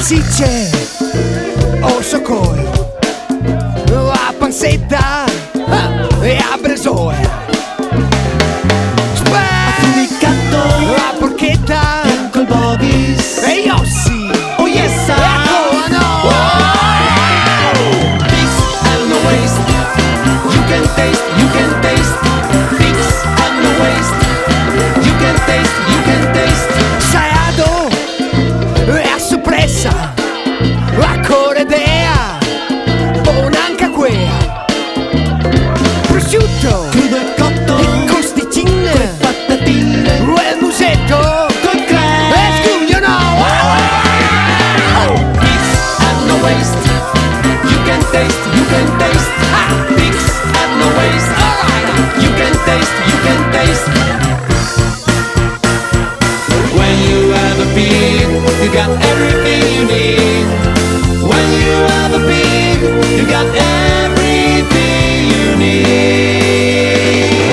salsicce o scioccore, a pansetta e a bresoe, affumicato, a porchetta bianco il bobis e gli ossi. oh yes Ecco, no! Pigs and the waist, you can taste pigs and the waist, you can taste Salado e a soppressa, a coredea o un'anca quea, prosciutto crudo e cotto e costicine con patatine e il musetto col creme e scuglio no! pigs and the waist, you can taste pigs and the waist, you can taste when you have a pig you got everything you need. When you have a pig you got everything you need.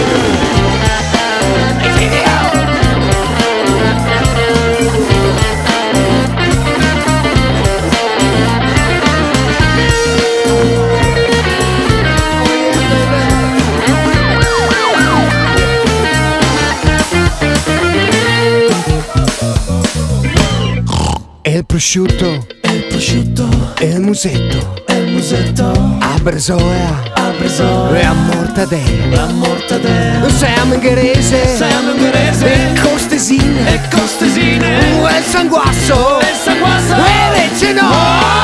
E il prosciutto E il prosciutto e il musetto e il musetto a bresoea a bresoe e a mortadella. e a mortadella. Siamo ungherese Siamo ungherese e costesine e costesine e il sanguasso e sanguasso e invece no!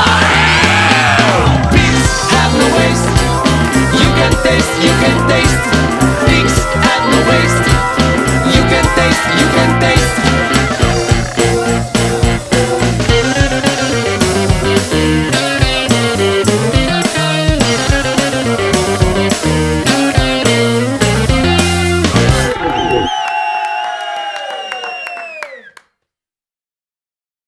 pigs have no waste, you can taste